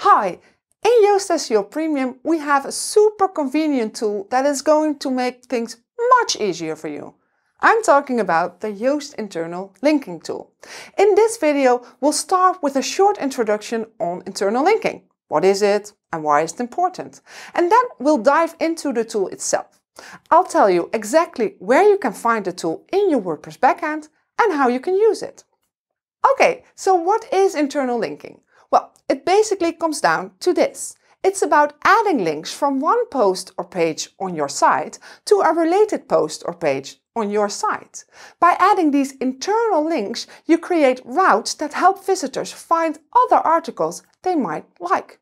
Hi, in Yoast SEO Premium we have a super convenient tool that is going to make things much easier for you. I'm talking about the Yoast internal linking tool. In this video we'll start with a short introduction on internal linking. What is it and why is it important? And then we'll dive into the tool itself. I'll tell you exactly where you can find the tool in your WordPress backend and how you can use it. Okay, so what is internal linking? Well, it basically comes down to this. It's about adding links from one post or page on your site to a related post or page on your site. By adding these internal links, you create routes that help visitors find other articles they might like.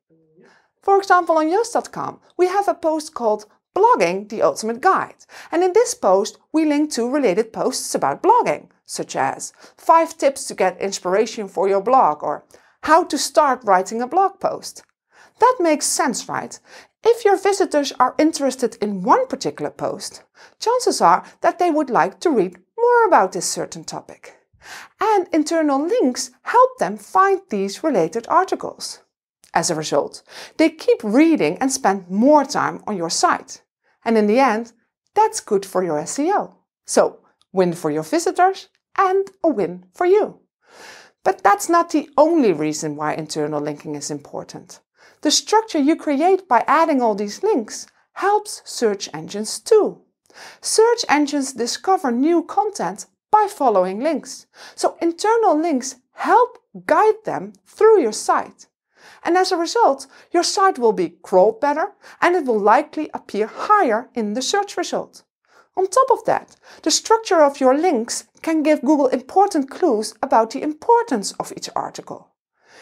For example, on Yoast.com, we have a post called Blogging the Ultimate Guide. And in this post, we link to related posts about blogging, such as 5 tips to get inspiration for your blog or how to start writing a blog post. That makes sense, right? If your visitors are interested in one particular post, chances are that they would like to read more about this certain topic. And internal links help them find these related articles. As a result, they keep reading and spend more time on your site. And in the end, that's good for your SEO. So, win for your visitors and a win for you. But that's not the only reason why internal linking is important. The structure you create by adding all these links helps search engines too. Search engines discover new content by following links. So internal links help guide them through your site. And as a result, your site will be crawled better and it will likely appear higher in the search result. On top of that, the structure of your links can give Google important clues about the importance of each article.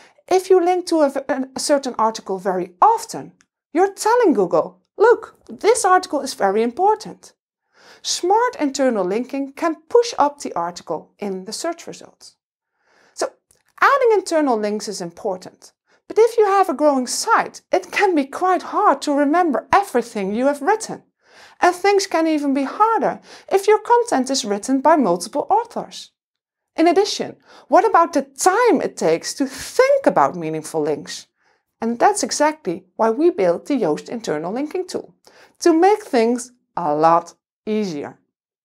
If you link to a certain article very often, you're telling Google, look, this article is very important. Smart internal linking can push up the article in the search results. So, adding internal links is important. But if you have a growing site, it can be quite hard to remember everything you have written. And things can even be harder if your content is written by multiple authors. In addition, what about the time it takes to think about meaningful links? And that's exactly why we built the Yoast internal linking tool, to make things a lot easier.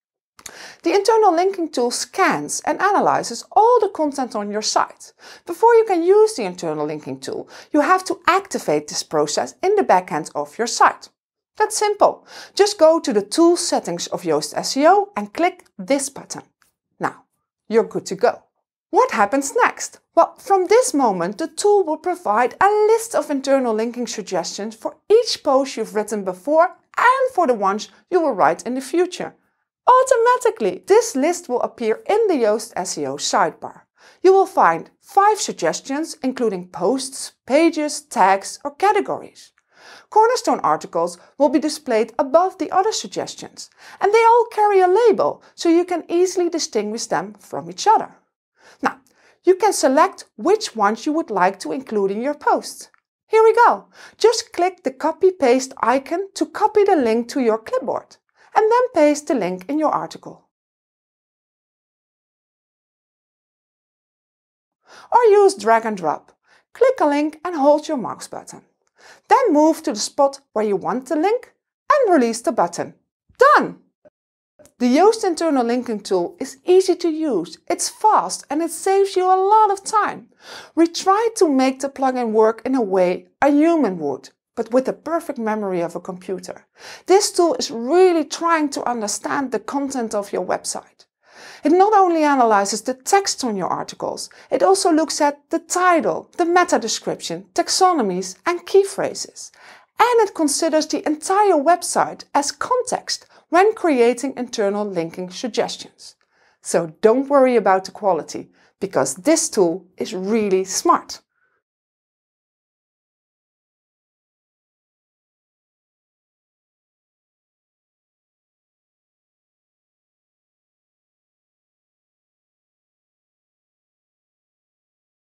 The internal linking tool scans and analyzes all the content on your site. Before you can use the internal linking tool, you have to activate this process in the backend of your site. That's simple. Just go to the Tools settings of Yoast SEO and click this button. Now, you're good to go. What happens next? Well, from this moment, the tool will provide a list of internal linking suggestions for each post you've written before and for the ones you will write in the future. Automatically, this list will appear in the Yoast SEO sidebar. You will find 5 suggestions, including posts, pages, tags, or categories. Cornerstone articles will be displayed above the other suggestions, and they all carry a label, so you can easily distinguish them from each other. Now, you can select which ones you would like to include in your post. Here we go. Just click the copy-paste icon to copy the link to your clipboard, and then paste the link in your article. Or use drag and drop. Click a link and hold your mouse button. Then move to the spot where you want the link and release the button. Done! The Yoast internal linking tool is easy to use, it's fast and it saves you a lot of time. We tried to make the plugin work in a way a human would, but with the perfect memory of a computer. This tool is really trying to understand the content of your website. It not only analyzes the text on your articles, it also looks at the title, the meta description, taxonomies and key phrases. And it considers the entire website as context when creating internal linking suggestions. So don't worry about the quality, because this tool is really smart.